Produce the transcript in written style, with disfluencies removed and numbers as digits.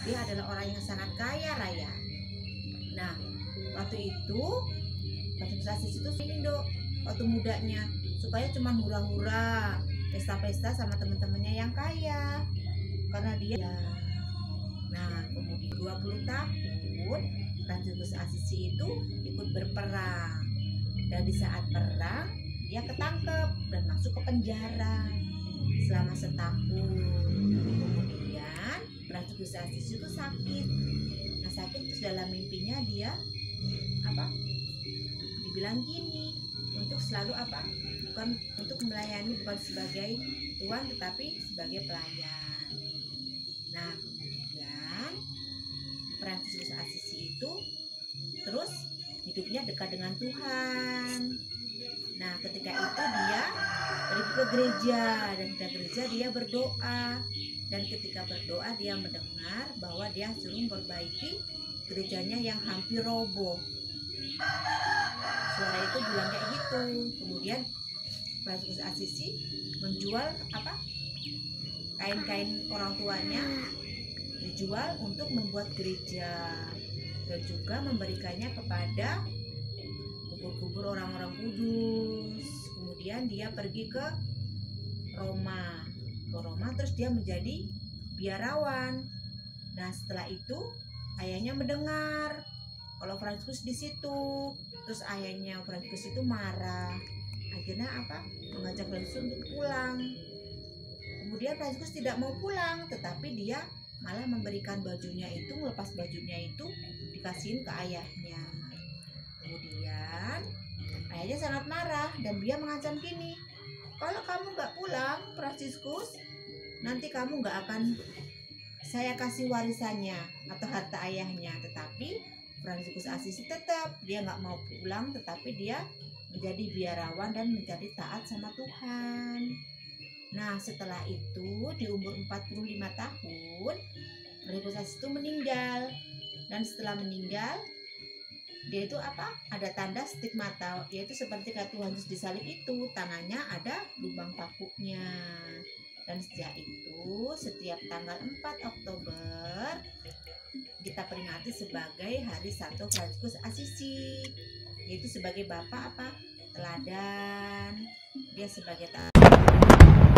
dia adalah orang yang sangat kaya raya. Nah, waktu itu Franciscus Assisi itu ini dok, waktu mudanya supaya cuma hura-hura pesta-pesta sama teman-temannya yang kaya karena dia. Nah, kemudian 20 tahun Franciscus Assisi itu ikut berperang, dan di saat perang dia ketangkep dan masuk ke penjara selama setahun. Kemudian Franciscus Assisi itu sakit. Nah, sakit terus dalam mimpinya dia dibilang gini, untuk selalu bukan untuk melayani, bukan sebagai tuan tetapi sebagai pelayan. Nah, kemudian Franciscus Assisi itu terus hidupnya dekat dengan Tuhan. Nah, ketika itu dia pergi ke gereja, dan di gereja dia berdoa, dan ketika berdoa dia mendengar bahwa dia suruh memperbaiki gerejanya yang hampir roboh. Suara itu bilang kayak gitu. Kemudian Franciscus Assisi menjual kain-kain orang tuanya, dijual untuk membuat gereja, dan juga memberikannya kepada kubur-kubur orang-orang kudus. Kemudian dia pergi ke Roma, terus dia menjadi biarawan. Nah, setelah itu ayahnya mendengar kalau Franciscus di situ, terus ayahnya Franciscus itu marah, akhirnya mengajak Franciscus untuk pulang. Kemudian Franciscus tidak mau pulang, tetapi dia malah memberikan bajunya itu, melepas bajunya itu dikasihin ke ayahnya. Kemudian ayahnya sangat marah dan dia mengancam gini, kalau kamu nggak pulang Franciscus, nanti kamu nggak akan saya kasih warisannya atau harta ayahnya. Tetapi Franciscus Assisi tetap dia nggak mau pulang, tetapi dia menjadi biarawan dan menjadi taat sama Tuhan. Nah, setelah itu di umur 45 tahun Franciscus Assisi itu meninggal, dan setelah meninggal dia itu ada tanda stigmata, yaitu seperti kata Tuhan Yesus disalib itu, tangannya ada lubang pakunya. Dan sejak itu setiap tanggal 4 Oktober kita peringati sebagai Hari Santo Franciscus Assisi, yaitu sebagai bapak teladan, dia sebagai